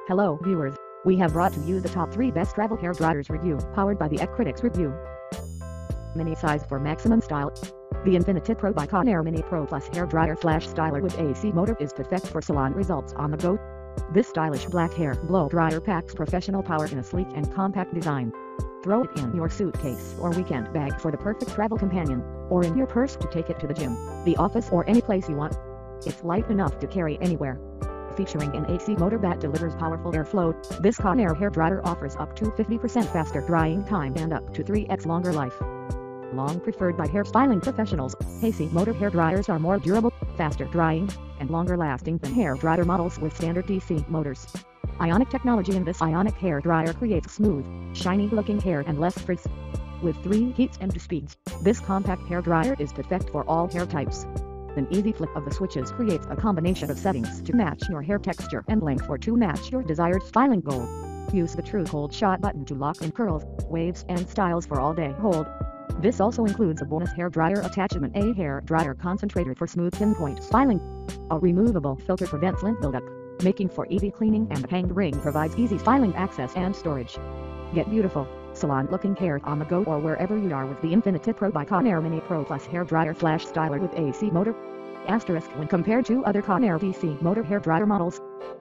Hello viewers, we have brought to you the top 3 best travel hair dryers review powered by the Critics Review. Mini size for maximum style. The InfinitiPro by Conair Mini Pro Plus hair dryer flash styler with AC motor is perfect for salon results on the go. This stylish black hair blow dryer packs professional power in a sleek and compact design. Throw it in your suitcase or weekend bag for the perfect travel companion, or in your purse to take it to the gym, the office or any place you want. It's light enough to carry anywhere. Featuring an AC motor that delivers powerful airflow, this Conair hair dryer offers up to 50% faster drying time and up to 3x longer life. Long preferred by hairstyling professionals, AC motor hair dryers are more durable, faster drying, and longer lasting than hair dryer models with standard DC motors. Ionic technology in this ionic hair dryer creates smooth, shiny looking hair and less frizz. With 3 heats and speeds, this compact hair dryer is perfect for all hair types. An easy flick of the switches creates a combination of settings to match your hair texture and length or to match your desired styling goal. Use the True Hold Shot button to lock in curls, waves and styles for all-day hold. This also includes a bonus hair dryer attachment, a hair dryer concentrator for smooth pinpoint styling. A removable filter prevents lint buildup, making for easy cleaning, and the hanged ring provides easy styling access and storage. Get beautiful, salon-looking hair on the go or wherever you are with the InfinitiPro by Conair Mini Pro Plus hair dryer flash styler with AC motor. Asterisk when compared to other Conair DC motor hair dryer models.